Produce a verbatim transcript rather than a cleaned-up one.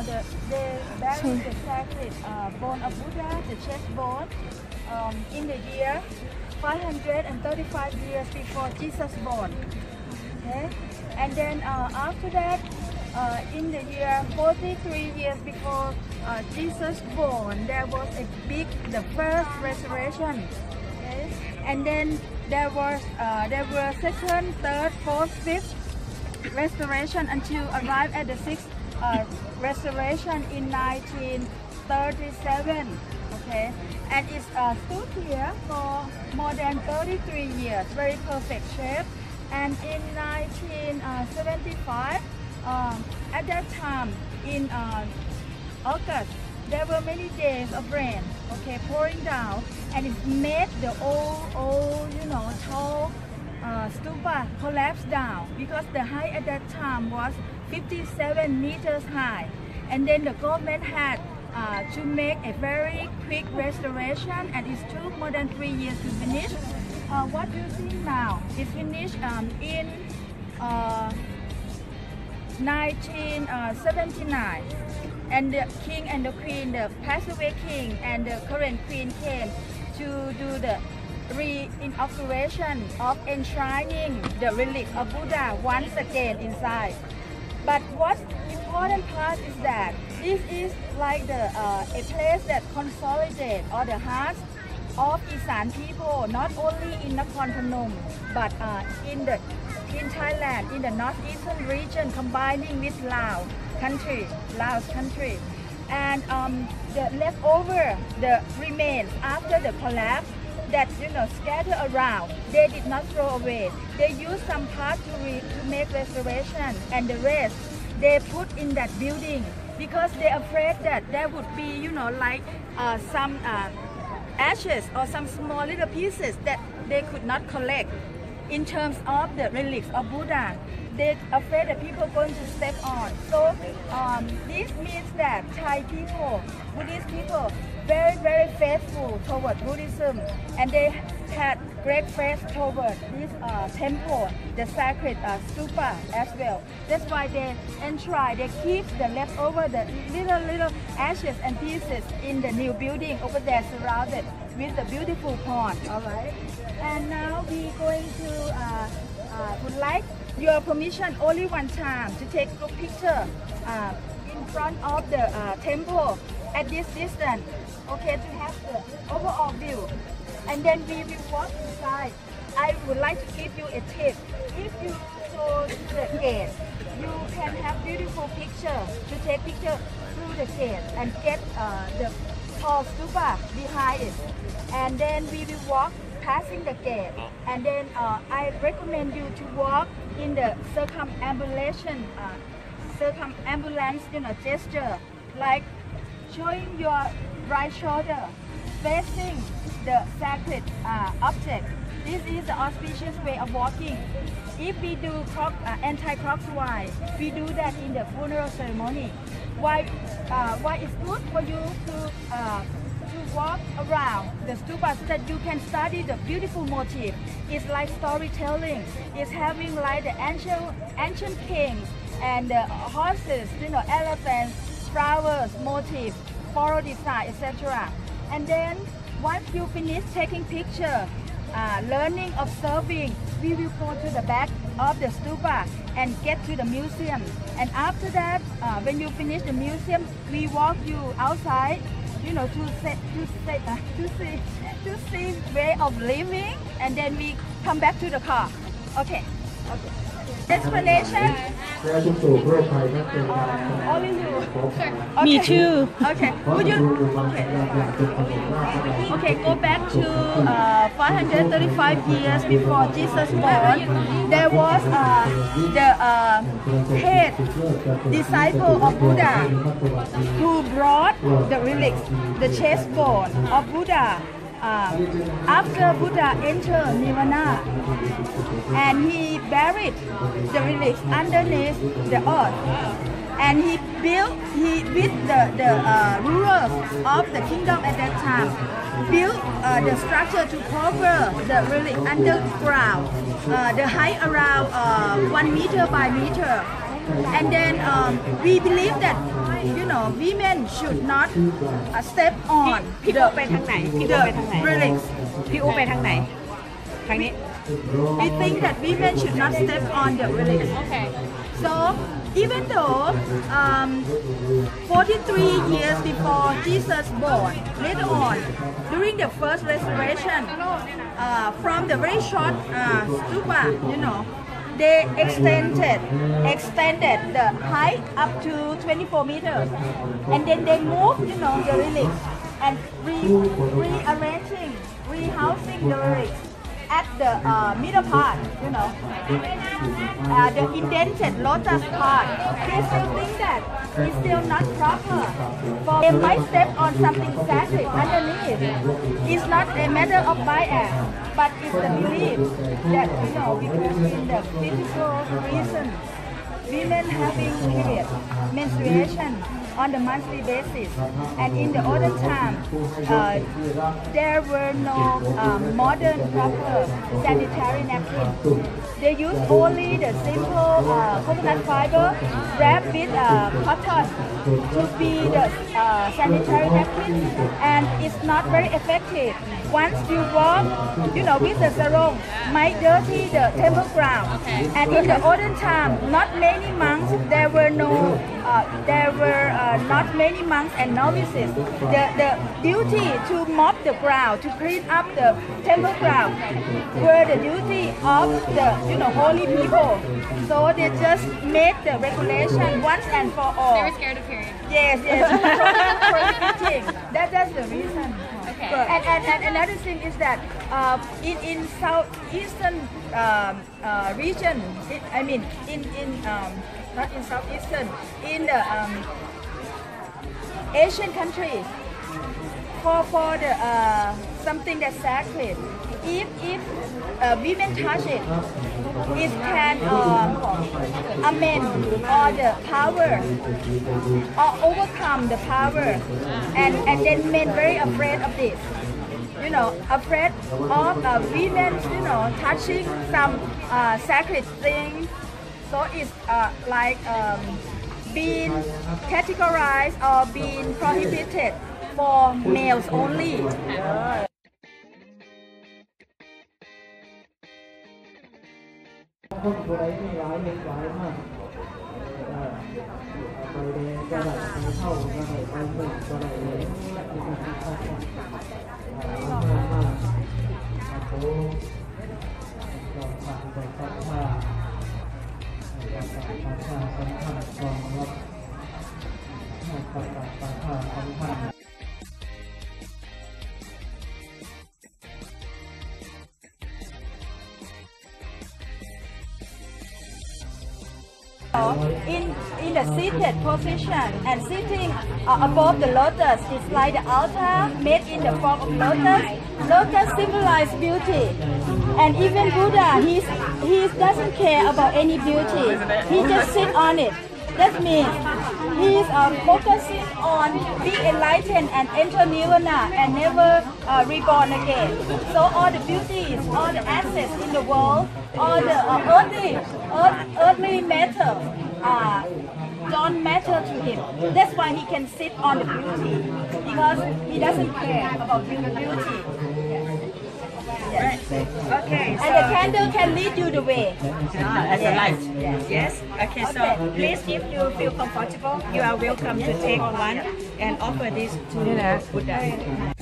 know, the, they buried the sacred uh, bone of Buddha, the chest bone, um, in the year five hundred thirty-five years before Jesus born. Okay, and then uh, after that, uh, in the year forty-three years before uh, Jesus born, there was a big, the first resurrection. Okay, and then there was uh, there were second, third, fourth, fifth restoration until arrived at the sixth uh, restoration in nineteen thirty-seven. Okay, and it's uh, stood here for more than thirty-three years, very perfect shape. And in nineteen seventy-five, um, at that time in uh, August, there were many days of rain, okay, pouring down, and it made the old, old, you know, tall uh, stupa collapse down because the height at that time was fifty-seven meters high, and then the government had uh, to make a very quick restoration, and it took more than three years to finish. Uh, what you see now is finished um, in uh, nineteen seventy-nine, and the king and the queen, the passed away king and the current queen came to do the re-inauguration of enshrining the relic of Buddha once again inside. But what's important part is that this is like the uh, a place that consolidates all the hearts of Isan people, not only in Nakhon Phanom, but uh, in the in Thailand, in the northeastern region, combining with Laos country, Laos country, and um, the leftover, the remains after the collapse that you know scatter around, they did not throw away. They used some part to re to make restoration, and the rest they put in that building because they're afraid that there would be you know like uh, some. Uh, ashes or some small little pieces that they could not collect in terms of the relics of Buddha. They're afraid that people are going to step on. So um, this means that Thai people, Buddhist people, very, very faithful toward Buddhism, and they had great faith toward this uh, temple, the sacred uh, stupa as well. That's why they enshrine, they keep the leftover, the little, little ashes and pieces in the new building over there, surrounded with the beautiful pond. All right. And now we're going to uh, uh, would like your permission only one time to take a picture uh, in front of the uh, temple at this distance. Okay, to have the overall view. And then we will walk inside. I would like to give you a tip. If you go to the gate, you can have beautiful picture to take picture through the gate and get uh, the tall stupa behind it. And then we will walk passing the gate. And then uh, I recommend you to walk in the circumambulation, uh, circumambulance, you know, gesture, like showing your right shoulder facing the sacred uh, object. This is the auspicious way of walking. If we do cross, uh, anti-clockwise, we do that in the funeral ceremony. Why? Uh, why it's good for you to uh, to walk around the stupa so that you can study the beautiful motif. It's like storytelling. It's having like the ancient ancient kings and the horses, you know, elephants, flowers, motif, floral design, et cetera. And then once you finish taking picture, uh, learning, observing, we will go to the back of the stupa and get to the museum. And after that, uh, when you finish the museum, we walk you outside, you know, to say, to say, uh, to see, to see way of living, and then we come back to the car. Okay. Okay. Explanation? Uh, only you. Okay. Me too. Okay. Would you? Okay. Okay. Go back to uh, five hundred thirty-five years before Jesus born. There was uh, the uh, head disciple of Buddha who brought the relics, the chest bone of Buddha. Uh, after Buddha entered Nirvana, and he buried the relics underneath the earth, and he built, he with the, the uh, rulers of the kingdom at that time, built uh, the structure to cover the relic underground, uh, the height around uh, one meter by meter. And then um, we believe that you know, women should not uh, step on พี่อูไปทางไหนพี่อูไปทางไหน relics. พี่อูไปทางไหนทางนี้ We think that women should not step on the relics. Okay. So even though um, forty-three years before Jesus born, later on, during the first restoration, uh, from the very short uh, stupa, you know, they extended extended the height up to twenty-four meters, and then they moved, you know, the relics and re rearranging, rehousing the relics at the uh, middle part, you know, uh, the indented lotus part. They still think that it's still not proper. For they might step on something sacred underneath. It's not a matter of bias, but it's the belief that, you know, because in the physical reason, women having period, menstruation on the monthly basis, and in the olden time, uh, there were no um, modern proper sanitary napkins. They used only the simple uh, coconut fiber wrapped with uh, cotton to be the uh, sanitary napkins, and it's not very effective. Once you walk, you know, with the sarong, might dirty the temple ground. Okay. And in the olden time, not many monks, there were no, uh, there were uh, not many monks and novices. The, the duty to mop the ground, to clean up the temple ground, were the duty of the, you know, holy people. So they just made the regulation once and for all. They were scared of period. Yes, yes, prohibiting. That, that's the reason. Okay. And, and, and another thing is that uh, in in southeastern um, uh, region, it, I mean in in um, not in southeastern, in the um, Asian countries, for for the uh, something that's sacred, if if uh, women touch it, it can um, amend all the power or overcome the power, and and then men very afraid of this, you know, afraid of uh, women, you know, touching some uh, sacred thing. So it's uh, like um, being categorized or being prohibited for males only. In in the seated position and sitting uh, above the lotus, it's like the altar made in the form of lotus. Lotus symbolizes beauty, and even Buddha, he's he doesn't care about any beauty. He just sits on it. That means he's uh, focusing on being enlightened and enter nirvana and never uh, reborn again. So all the beauties, all the assets in the world, all the uh, earthly, earth, earthly matter uh, don't matter to him. That's why he can sit on the beauty, because he doesn't care about the beauty. Yes. Okay. So And the candle can lead you the way. Ah, as a light. Yes. Yes. Okay. So Okay. please, if you feel comfortable, you are welcome to take one and offer this to Buddha.